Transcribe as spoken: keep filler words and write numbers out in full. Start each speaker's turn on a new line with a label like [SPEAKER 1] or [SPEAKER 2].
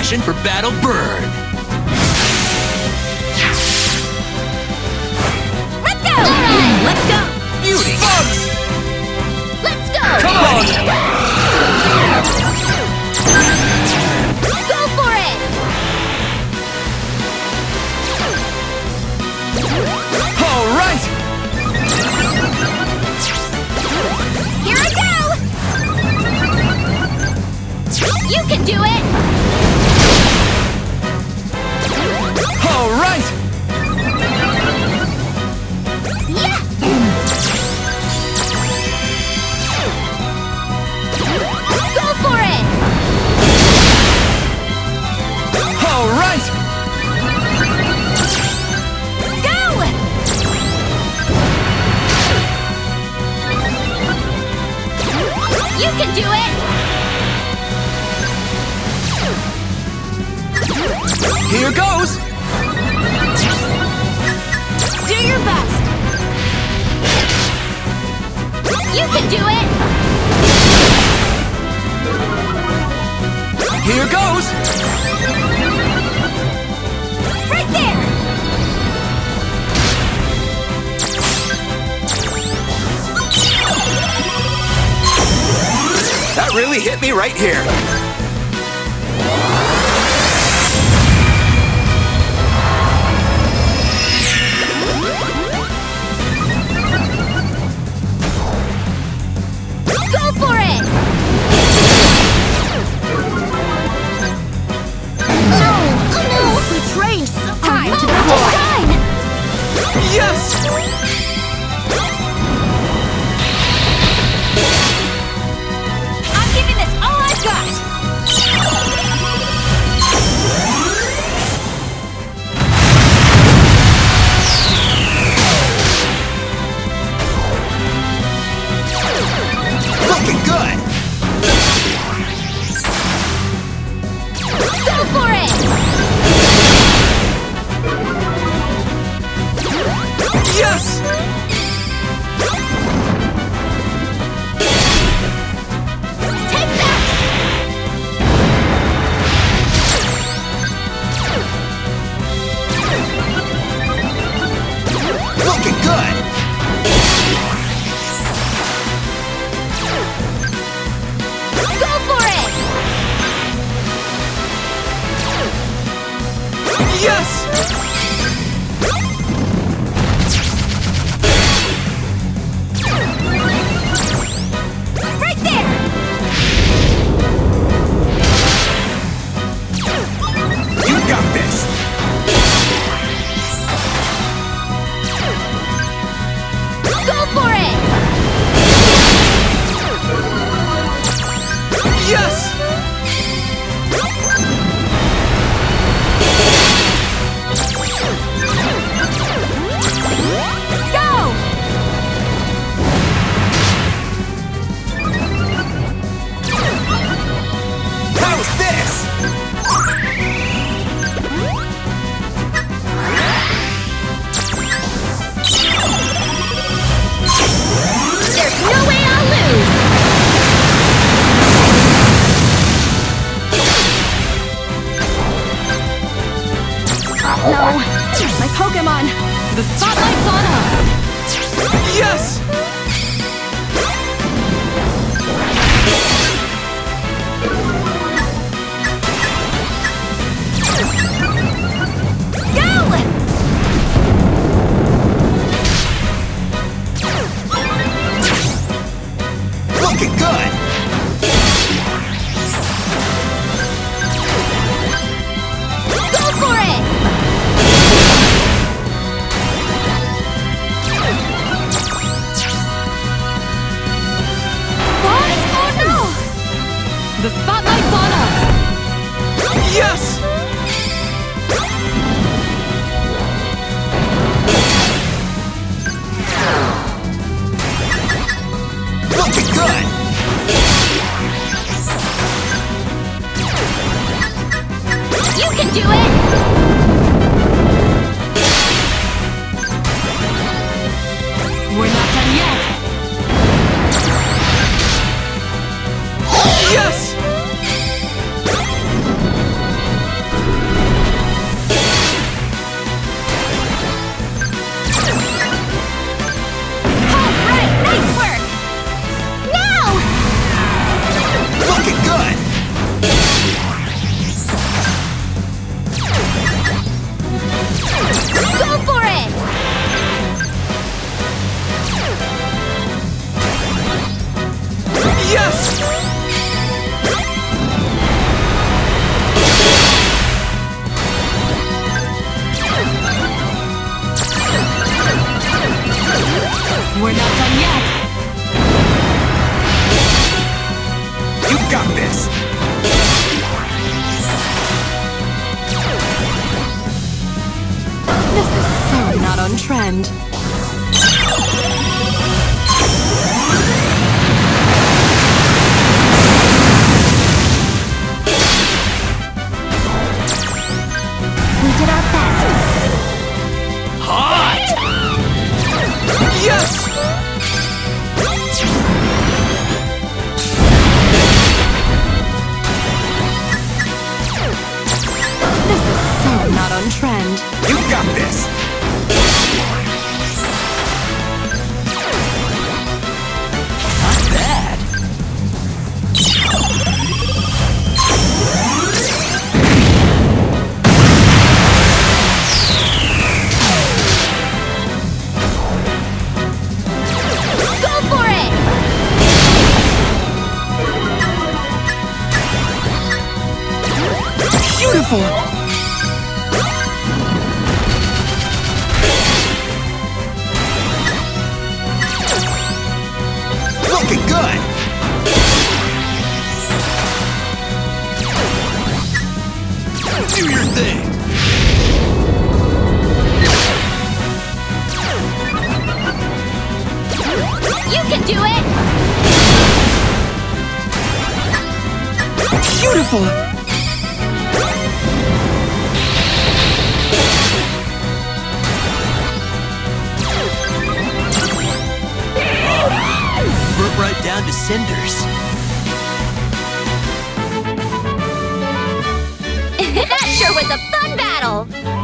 [SPEAKER 1] passion for Battle Burgh.
[SPEAKER 2] Let's go! Alright, let's go!
[SPEAKER 1] Beauty! Bugs!
[SPEAKER 2] Let's go!
[SPEAKER 1] Come on!
[SPEAKER 2] Go for it!
[SPEAKER 1] All right!
[SPEAKER 2] Here I go! You can do it!
[SPEAKER 1] All right!
[SPEAKER 2] Yeah! Go for it!
[SPEAKER 1] All right!
[SPEAKER 2] Go! You can do it!
[SPEAKER 1] Here goes!
[SPEAKER 2] Do your best! You can do it!
[SPEAKER 1] Here goes!
[SPEAKER 2] Right there!
[SPEAKER 1] That really hit me right here.
[SPEAKER 2] Go for it! No! Oh no! We trained so time to deploy!
[SPEAKER 1] Yes!
[SPEAKER 2] I'm giving this all I've got!
[SPEAKER 1] Looking good!
[SPEAKER 2] Go for it!
[SPEAKER 1] Yes!
[SPEAKER 2] Take that!
[SPEAKER 1] Looking good!
[SPEAKER 2] Go for it!
[SPEAKER 1] Yes!
[SPEAKER 2] Right there!
[SPEAKER 1] You got this!
[SPEAKER 2] Go for it!
[SPEAKER 1] Yes!
[SPEAKER 2] Go!
[SPEAKER 1] How's this?
[SPEAKER 2] There's no way I'll lose! No! My Pokemon! The spotlight's on us!
[SPEAKER 1] Yes!
[SPEAKER 2] Go!
[SPEAKER 1] Looking good!
[SPEAKER 2] Go for it! What? Oh no! The spotlight's on us!
[SPEAKER 1] Yes! Looking good!
[SPEAKER 2] You can do it! We're not done yet!
[SPEAKER 1] Yes!
[SPEAKER 2] We're not done yet.
[SPEAKER 1] You got this!
[SPEAKER 2] This is so not on trend. We did our best.
[SPEAKER 1] Hot! Yes!
[SPEAKER 2] This is so not on trend.
[SPEAKER 1] You got this! Not bad!
[SPEAKER 2] Go for it!
[SPEAKER 1] Beautiful! Looking good! Do your thing!
[SPEAKER 2] You can do it!
[SPEAKER 1] Beautiful! Burnt right down to cinders.
[SPEAKER 2] That sure was a fun battle!